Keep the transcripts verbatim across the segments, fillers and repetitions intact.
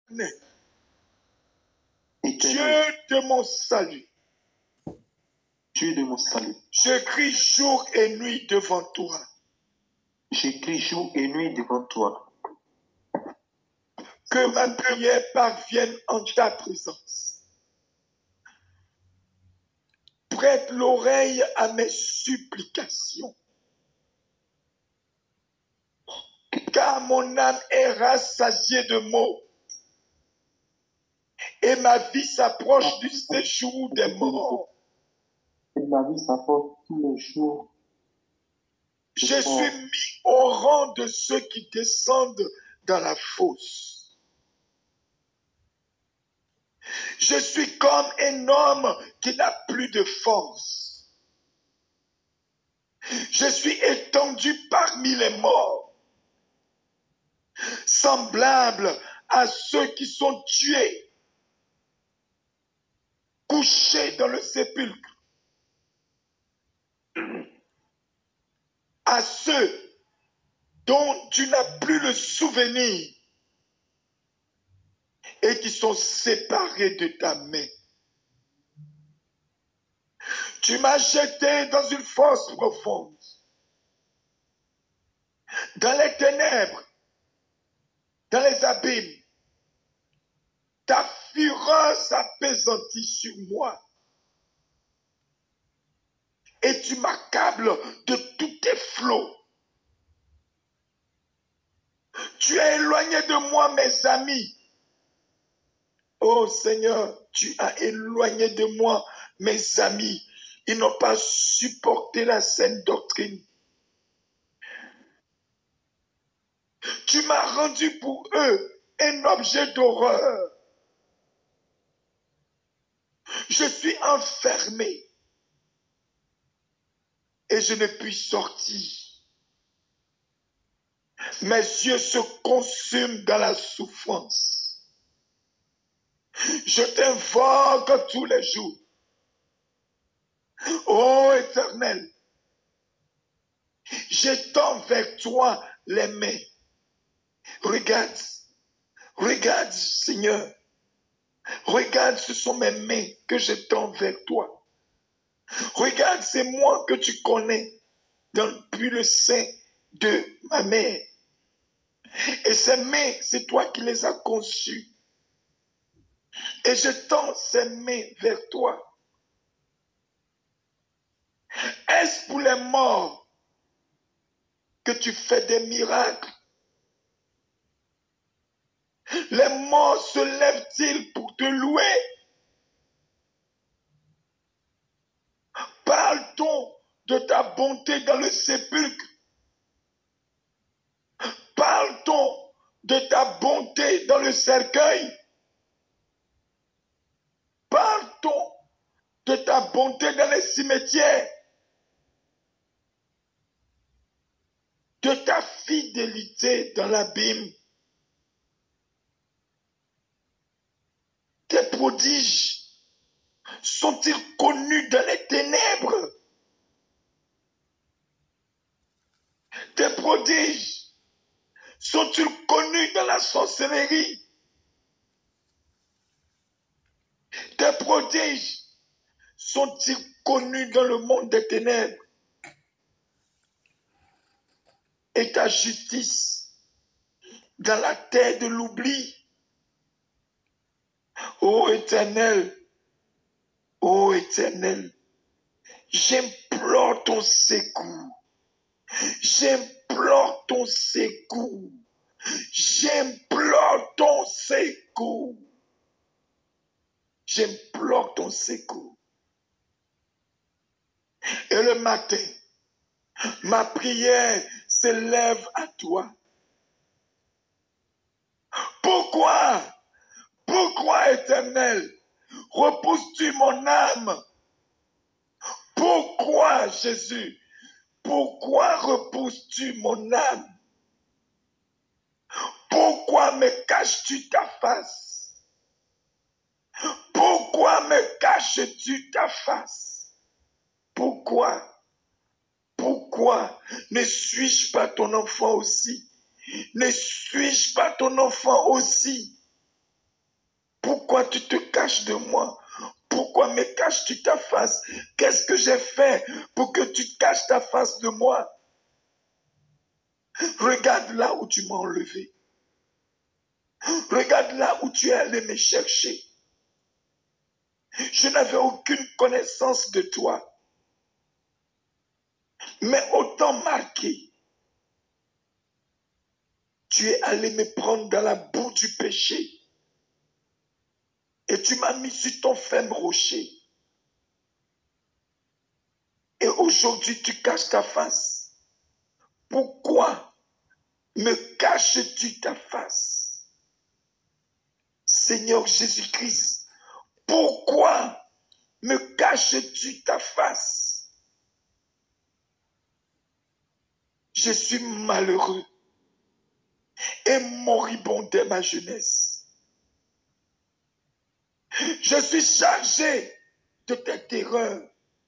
Dieu de mon salut, Dieu de mon salut, je crie jour et nuit devant toi. j'écris jour et nuit devant toi. Que ma prière parvienne en ta présence. Prête l'oreille à mes supplications. Car mon âme est rassasiée de maux. Et ma vie s'approche du séjour des morts. Et ma vie s'approche tous les jours. Je suis mis au rang de ceux qui descendent dans la fosse. Je suis comme un homme qui n'a plus de force. Je suis étendu parmi les morts, semblable à ceux qui sont tués, couchés dans le sépulcre, à ceux dont tu n'as plus le souvenir et qui sont séparés de ta main. Tu m'as jeté dans une fosse profonde, dans les ténèbres, dans les abîmes. Ta fureur s'apaisantit sur moi. Et tu m'accables de tous tes flots. Tu as éloigné de moi mes amis. Oh Seigneur, tu as éloigné de moi mes amis. Ils n'ont pas supporté la saine doctrine. Tu m'as rendu pour eux un objet d'horreur. Je suis enfermé et je ne puis sortir. Mes yeux se consument dans la souffrance. Je t'invoque tous les jours. Ô Éternel, j'étends vers toi les mains. Regarde, regarde Seigneur, regarde, ce sont mes mains que j'étends vers toi. Regarde, c'est moi que tu connais depuis le sein de ma mère. Et ces mains, c'est toi qui les as conçues. Et je tends ces mains vers toi. Est-ce pour les morts que tu fais des miracles? Les morts se lèvent-ils pour te louer? Parle-t-on de ta bonté dans le sépulcre? Parle-t-on de ta bonté dans le cercueil? Parle-t-on de ta bonté dans les cimetières? De ta fidélité dans l'abîme? Tes prodiges sont-ils connus dans les ténèbres? Tes prodiges sont-ils connus dans la sorcellerie? Tes prodiges sont-ils connus dans le monde des ténèbres? Et ta justice dans la terre de l'oubli? Ô Éternel, ô Éternel, j'implore ton secours. J'implore ton secours. J'implore ton secours. J'implore ton secours. Et le matin, ma prière s'élève à toi. Pourquoi, pourquoi, Éternel, repousses-tu mon âme? Pourquoi, Jésus, pourquoi repousses-tu mon âme? Pourquoi me caches-tu ta face? Pourquoi me caches-tu ta face? Pourquoi? Pourquoi ne suis-je pas ton enfant aussi? Ne suis-je pas ton enfant aussi? Pourquoi tu te caches de moi? Pourquoi me caches-tu ta face? Qu'est-ce que j'ai fait pour que tu caches ta face de moi? Regarde là où tu m'as enlevé. Regarde là où tu es allé me chercher. Je n'avais aucune connaissance de toi. Mais autant marqué, tu es allé me prendre dans la boue du péché. Et tu m'as mis sur ton ferme rocher. Et aujourd'hui, tu caches ta face. Pourquoi me caches-tu ta face? Seigneur Jésus-Christ, pourquoi me caches-tu ta face? Je suis malheureux et moribond dès ma jeunesse. Je suis chargé de tes terreurs.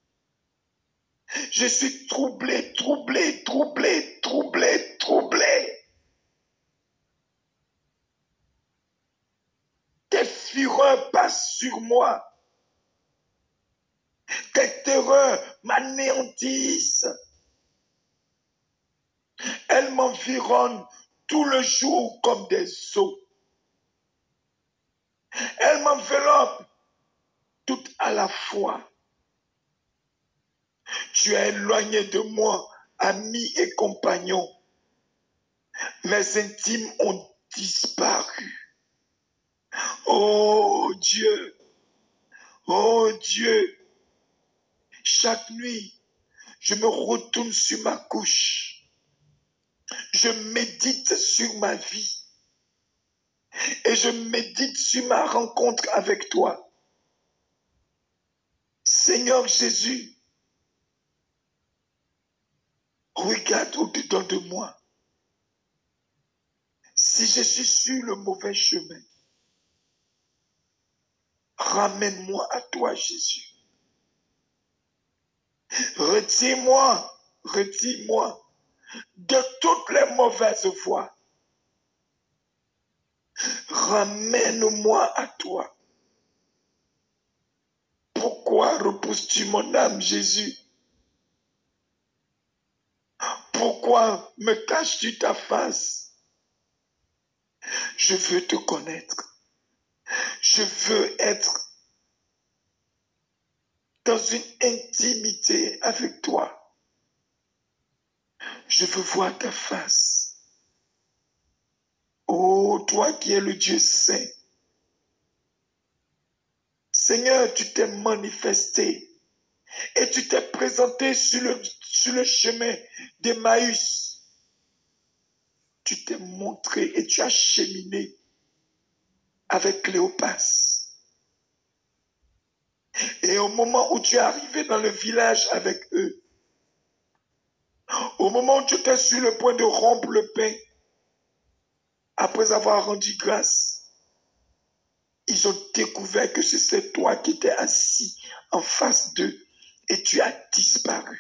Je suis troublé, troublé, troublé, troublé, troublé. Tes fureurs passent sur moi. Tes terreurs m'anéantissent. Elles m'environnent tout le jour comme des eaux. Elles m'enveloppent toutes à la fois. Tu es éloigné de moi, amis et compagnons. Mes intimes ont disparu. Oh Dieu, oh Dieu, chaque nuit, je me retourne sur ma couche. Je médite sur ma vie. Et je médite sur ma rencontre avec toi. Seigneur Jésus, regarde au-dedans de moi. Si je suis sur le mauvais chemin, ramène-moi à toi, Jésus. Retire-moi, retire-moi de toutes les mauvaises voies. Ramène-moi à toi. Pourquoi repousses-tu mon âme, Jésus? Pourquoi me caches-tu ta face? Je veux te connaître. Je veux être dans une intimité avec toi. Je veux voir ta face. Oh, toi qui es le Dieu saint. Seigneur, tu t'es manifesté et tu t'es présenté sur le, sur le chemin d'Emmaüs. Tu t'es montré et tu as cheminé avec Cléopas. Et au moment où tu es arrivé dans le village avec eux, au moment où tu étais sur le point de rompre le pain, après avoir rendu grâce, ils ont découvert que c'est toi qui étais assis en face d'eux et tu as disparu.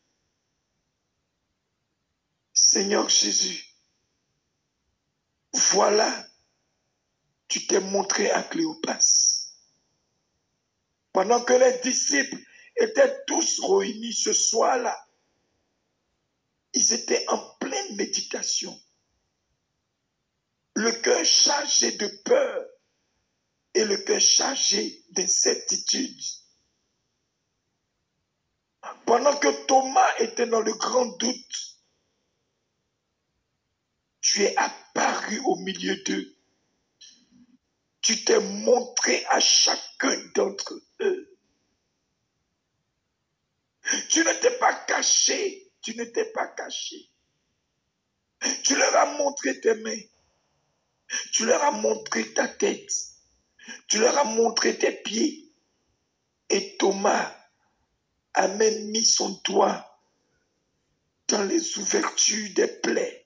Seigneur Jésus, voilà, tu t'es montré à Cléopas. Pendant que les disciples étaient tous réunis ce soir-là, ils étaient en pleine méditation. Le cœur chargé de peur et le cœur chargé d'incertitude. Pendant que Thomas était dans le grand doute, tu es apparu au milieu d'eux. Tu t'es montré à chacun d'entre eux. Tu ne t'es pas caché, tu ne t'es pas caché. Tu leur as montré tes mains. Tu leur as montré ta tête. Tu leur as montré tes pieds. Et Thomas a même mis son doigt dans les ouvertures des plaies.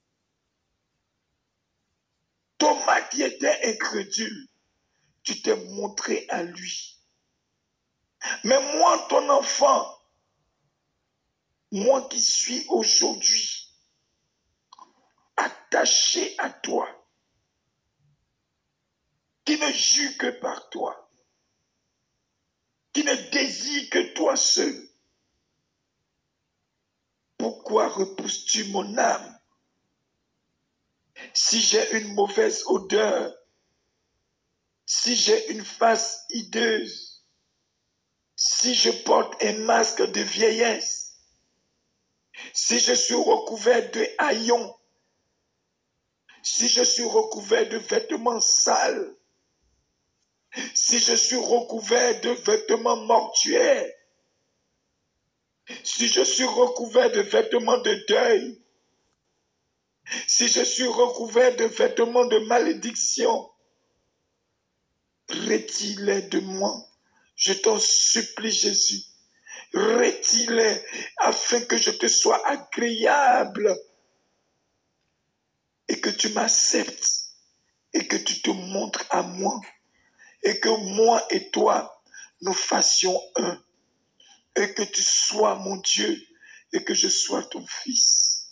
Thomas qui était incrédule, tu t'es montré à lui. Mais moi, ton enfant, moi qui suis aujourd'hui attaché à toi, qui qui ne jure que par toi, qui ne désire que toi seul. Pourquoi repousses-tu mon âme? Si j'ai une mauvaise odeur, si j'ai une face hideuse, si je porte un masque de vieillesse, si je suis recouvert de haillons, si je suis recouvert de vêtements sales, si je suis recouvert de vêtements mortuaires, si je suis recouvert de vêtements de deuil, si je suis recouvert de vêtements de malédiction, retire-les de moi. Je t'en supplie, Jésus. Retire-les afin que je te sois agréable et que tu m'acceptes et que tu te montres à moi et que moi et toi, nous fassions un et que tu sois mon Dieu et que je sois ton fils.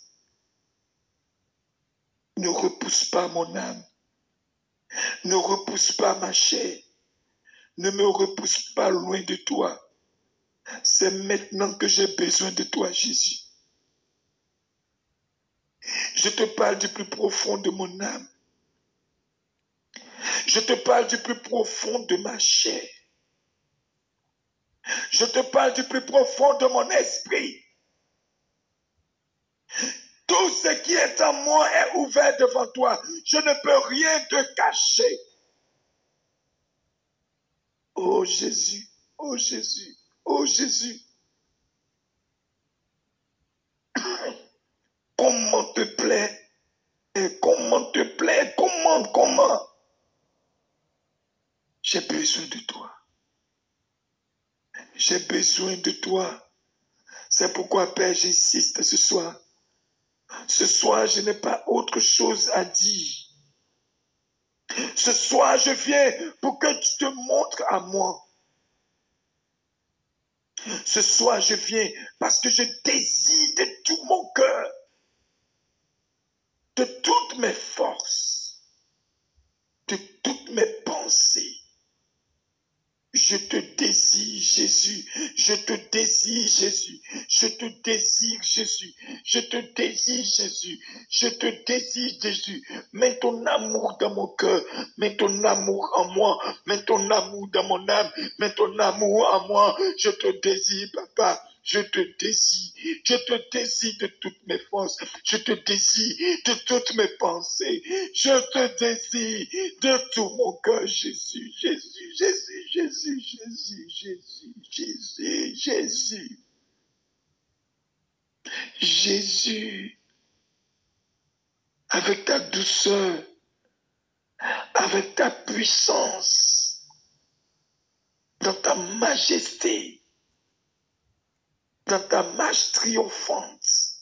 Ne repousse pas mon âme. Ne repousse pas ma chair. Ne me repousse pas loin de toi. C'est maintenant que j'ai besoin de toi, Jésus. Je te parle du plus profond de mon âme. Je te parle du plus profond de ma chair. Je te parle du plus profond de mon esprit. Tout ce qui est en moi est ouvert devant toi. Je ne peux rien te cacher. Oh Jésus, oh Jésus, oh Jésus. Comment te plaît? Et comment te plaît? Comment, comment? J'ai besoin de toi. J'ai besoin de toi. C'est pourquoi, Père, j'insiste ce soir. Ce soir, je n'ai pas autre chose à dire. Ce soir, je viens pour que tu te montres à moi. Ce soir, je viens parce que je désire de tout mon cœur, de toutes mes forces, de toutes mes pensées. Je te désire, Jésus. Je te désire, Jésus. Je te désire, Jésus. Je te désire, Jésus. Je te désire, Jésus. Mets ton amour dans mon cœur. Mets ton amour en moi. Mets ton amour dans mon âme. Mets ton amour en moi. Je te désire, Papa. Je te désire. Je te désire de toutes mes forces. Je te désire de toutes mes pensées. Je te désire de tout mon cœur, Jésus, Jésus, Jésus, Jésus, Jésus, Jésus, Jésus, Jésus. Jésus, avec ta douceur, avec ta puissance, dans ta majesté, dans ta marche triomphante,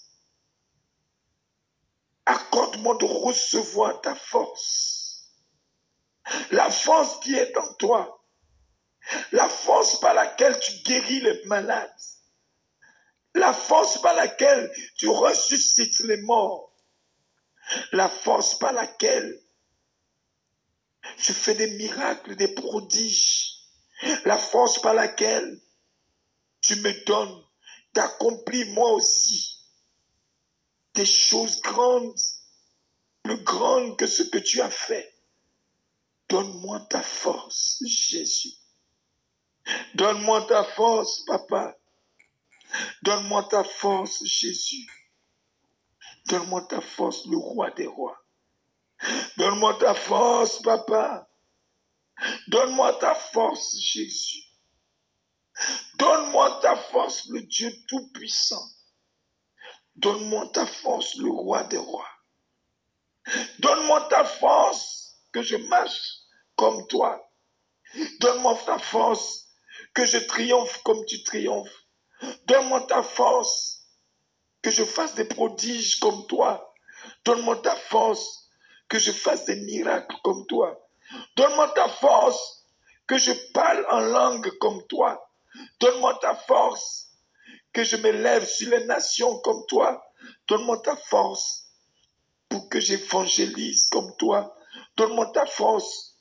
accorde-moi de recevoir ta force, la force qui est en toi, la force par laquelle tu guéris les malades, la force par laquelle tu ressuscites les morts, la force par laquelle tu fais des miracles, des prodiges, la force par laquelle tu me donnes d'accomplir moi aussi des choses grandes, plus grandes que ce que tu as fait. Donne-moi ta force, Jésus. Donne-moi ta force, Papa. Donne-moi ta force, Jésus. Donne-moi ta force, le roi des rois. Donne-moi ta force, Papa. Donne-moi ta force, Jésus. Donne-moi ta force, le Dieu Tout-Puissant. Donne-moi ta force, le roi des rois. Donne-moi ta force, que je marche comme toi. Donne-moi ta force, que je triomphe comme tu triomphes. Donne-moi ta force, que je fasse des prodiges comme toi. Donne-moi ta force, que je fasse des miracles comme toi. Donne-moi ta force, que je parle en langue comme toi. Donne-moi ta force, que je me lève sur les nations comme toi. Donne-moi ta force pour que j'évangélise comme toi. Donne-moi ta force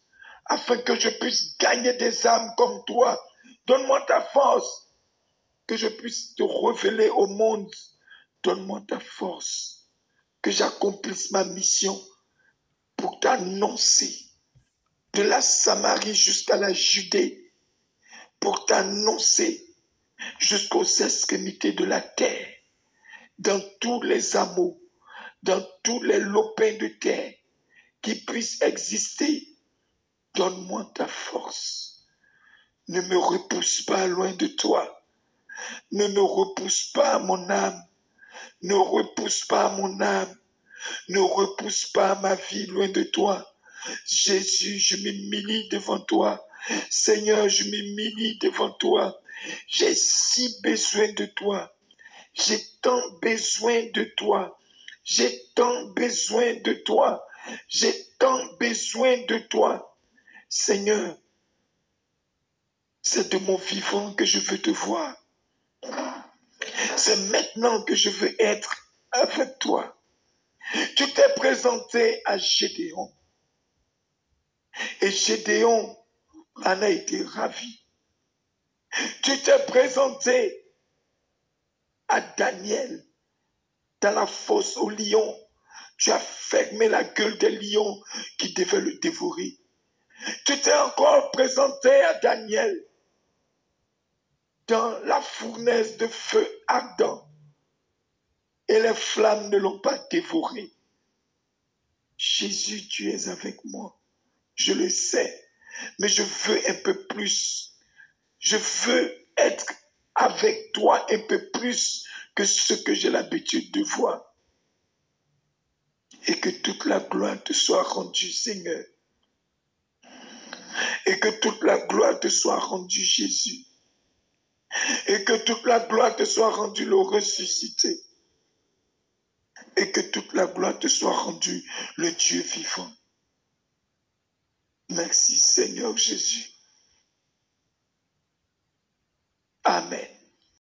afin que je puisse gagner des âmes comme toi. Donne-moi ta force, que je puisse te révéler au monde. Donne-moi ta force, que j'accomplisse ma mission pour t'annoncer de la Samarie jusqu'à la Judée, pour t'annoncer jusqu'aux extrémités de la terre, dans tous les hameaux, dans tous les lopins de terre qui puissent exister. Donne-moi ta force. Ne me repousse pas loin de toi. Ne me repousse pas, mon âme. Ne repousse pas mon âme. Ne repousse pas ma vie loin de toi. Jésus, je m'humilie devant toi. Seigneur, je m'humilie devant toi. J'ai si besoin de toi. J'ai tant besoin de toi. J'ai tant besoin de toi. J'ai tant besoin de toi. Seigneur, c'est de mon vivant que je veux te voir. C'est maintenant que je veux être avec toi. Tu t'es présenté à Gédéon. Et Gédéon en a été ravi. Tu t'es présenté à Daniel dans la fosse au lion. Tu as fermé la gueule des lions qui devaient le dévorer. Tu t'es encore présenté à Daniel dans la fournaise de feu ardent et les flammes ne l'ont pas dévoré. Jésus, tu es avec moi. Je le sais, mais je veux un peu plus. Je veux être avec toi un peu plus que ce que j'ai l'habitude de voir. Et que toute la gloire te soit rendue, Seigneur. Et que toute la gloire te soit rendue, Jésus. Et que toute la gloire te soit rendue, le ressuscité. Et que toute la gloire te soit rendue, le Dieu vivant. Merci, Seigneur Jésus.